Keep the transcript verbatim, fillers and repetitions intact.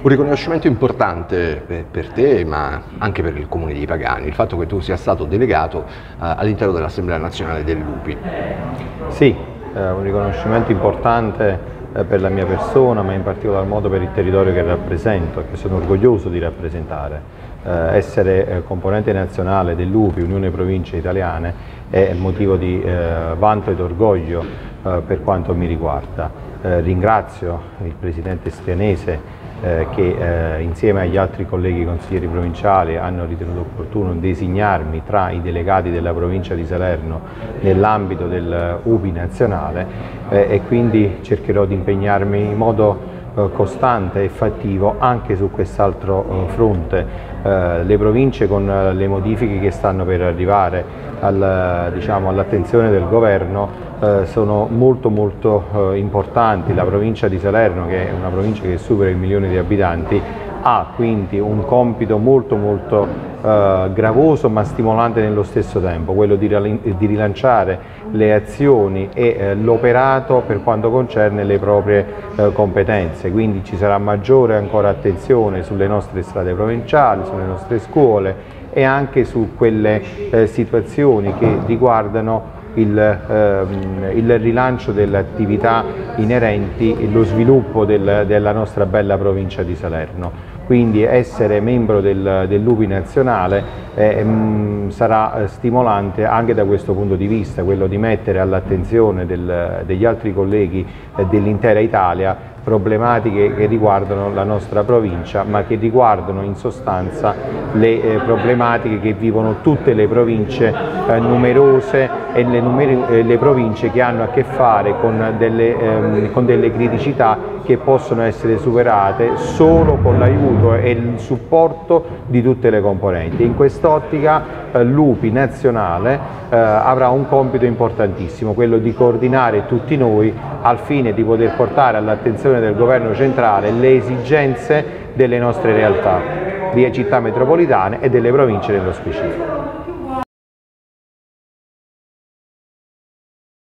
Un riconoscimento importante per, per te, ma anche per il Comune di Pagani, il fatto che tu sia stato delegato eh, all'interno dell'Assemblea Nazionale dei Lupi. Sì, eh, un riconoscimento importante eh, per la mia persona, ma in particolar modo per il territorio che rappresento, che sono orgoglioso di rappresentare. Eh, essere eh, componente nazionale del Lupi, Unione Province Italiane, è motivo di eh, vanto ed orgoglio eh, per quanto mi riguarda. Eh, ringrazio il Presidente Strianese Eh, che eh, insieme agli altri colleghi consiglieri provinciali hanno ritenuto opportuno designarmi tra i delegati della provincia di Salerno nell'ambito del U P I nazionale eh, e quindi cercherò di impegnarmi in modo eh, costante e fattivo anche su quest'altro eh, fronte. Eh, le province con eh, le modifiche che stanno per arrivare al, diciamo, all'attenzione del governo Eh, sono molto molto eh, importanti. La provincia di Salerno, che è una provincia che supera il milione di abitanti, ha quindi un compito molto molto eh, gravoso ma stimolante nello stesso tempo, quello di, di rilanciare le azioni e eh, l'operato per quanto concerne le proprie eh, competenze, quindi ci sarà maggiore ancora attenzione sulle nostre strade provinciali, sulle nostre scuole e anche su quelle eh, situazioni che riguardano Il, ehm, il rilancio delle attività inerenti e lo sviluppo del, della nostra bella provincia di Salerno. Quindi essere membro del, dell'U P I nazionale eh, mh, sarà stimolante anche da questo punto di vista, quello di mettere all'attenzione del, degli altri colleghi eh, dell'intera Italia problematiche che riguardano la nostra provincia, ma che riguardano in sostanza le eh, problematiche che vivono tutte le province eh, numerose e le, eh, le province che hanno a che fare con delle, ehm, con delle criticità che possono essere superate solo con l'aiuto e il supporto di tutte le componenti. In quest'ottica eh, l'U P I nazionale eh, avrà un compito importantissimo, quello di coordinare tutti noi al fine di poter portare all'attenzione del governo centrale le esigenze delle nostre realtà, di città metropolitane e delle province nello specifico.